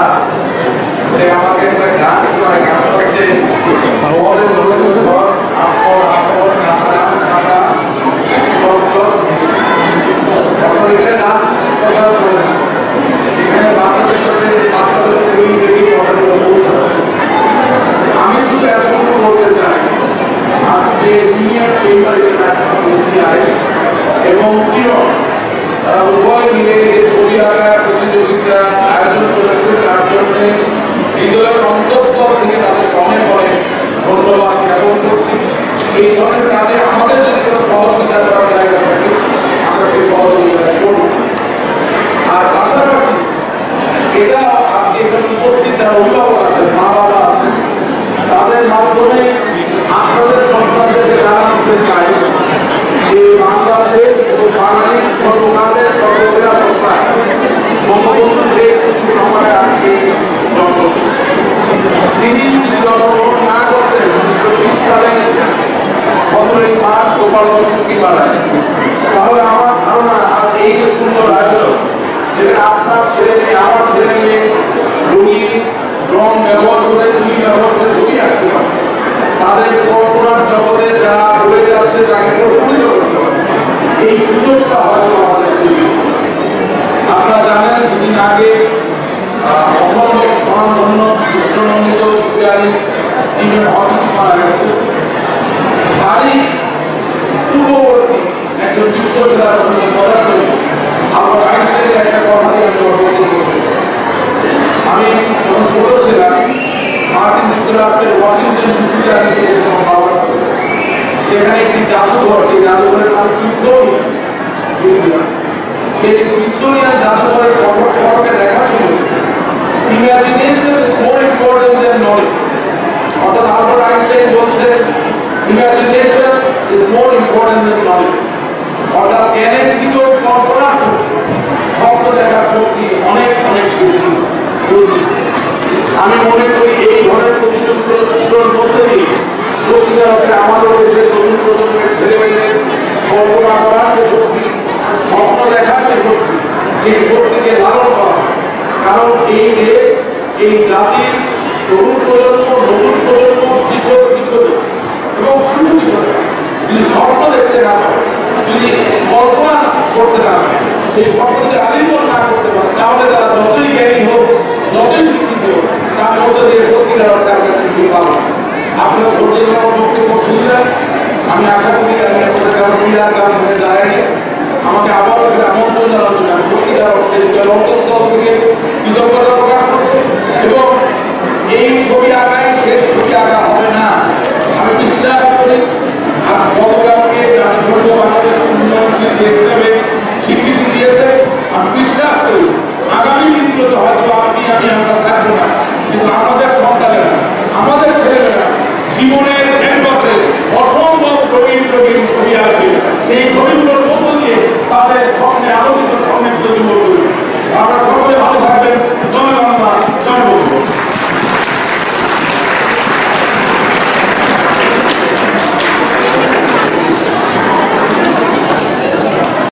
সে আমাকে একটা গান শোনায়, গানটা হচ্ছে আমি শুধু এতটুকু বলতে চাই, আজকে জুনিয়র চেম্বার এবং কিরণ তারা উভয় মিলে ছবি আঁকার প্রতিযোগিতা আয়োজন করেছে, তার জন্য হৃদয়ের অন্তঃস্থল থেকে তাদেরকে অনেক অনেক ধন্যবাদ জ্ঞাপন করছি। এই ধরনের কাজে আমাদের যদি কোনো সহযোগিতা করার জায়গা থাকে আমরা সেই সহযোগিতা করব। আর পাশাপাশি এটা আজকে এখানে উপস্থিত যারা অভিভাবক আছেন, মা বাবা আছেন, তাদের মাধ্যমে আপনাদের সন্তানদেরকে জানাতে চাই যে বাংলাদেশ ও বাঙালি সর্বকালের সর্বদা সত্তায় বঙ্গবন্ধু শেখ মুজিবুর রহমানের আজকে জন্ম। তিনি জন্মগ্রহণ না করতেন 1920 সালে 15ই মার্চ গোপালগঞ্জ পাড়ায়। তাহলে আমার ধারণা আর এই যে সুন্দর আয়োজন, যেখানে আপনার ছেলে মেয়ে আমার ছেলে মেয়ে রঙিন রং ব্যবহার করে তুলি ব্যবহার করে ছবি আঁকতে পারছে, তাদের কল্পনার জগতে যা রয়ে যাচ্ছে তাকে প্রস্ফুটিত করতে পারছে, এই সুযোগটা হয়তো আমাদের তৈরি। আপনারা জানেন দুদিন আগে অসম্ভব স্বনামধন্য বিশ্বনন্দিত বিজ্ঞানী স্টিভেন হকিং মারা গেছে। তারই পূর্ববর্তী একজন বিশ্বসেরা পদার্থবিদ আলবার্ট আইনস্টাইনের একটা কথা দিয়ে আমি বক্তব্য শেষ করি। আমি যখন ছোট ছিলাম মার্কিন যুক্তরাষ্ট্রের ওয়াশিংটন ডিসিতে আমি গিয়েছিলাম বাবার সাথে। সেখানে একটি জাদুঘর, যে জাদুঘরের নাম স্মিথসোনিয়ান, সেই স্মিথসোনিয়ান জাদুঘরের ফটকে দেখা ছিল imagination is more important than knowledge. অর্থাৎ আলবার্ট আইনস্টাইন বলছেন imagination is more important than knowledge. অর্থাৎ জ্ঞানের থেকেও কল্পনার শক্তি, স্বপ্ন দেখার শক্তি অনেক অনেক বেশি। আমি মনে করি এই ধরনের প্রতিযোগিতার মধ্যে দিয়ে সত্যিকার আমাদের দেশের তরুণ প্রজন্মের ছেলেমেয়েদের কল্পনা করার যে শক্তি, স্বপ্ন দেখার যে শক্তি, সেই শক্তিকে লালন করা। কারণ এই দেশ, এই জাতির তরুণ প্রজন্ম, নতুন প্রজন্ম, কিশোর কিশোরী এবং শিশু কিশোরী যদি স্বপ্ন দেখতে না পারে, যদি কল্পনা করতে না পারে, সেই স্বপ্ন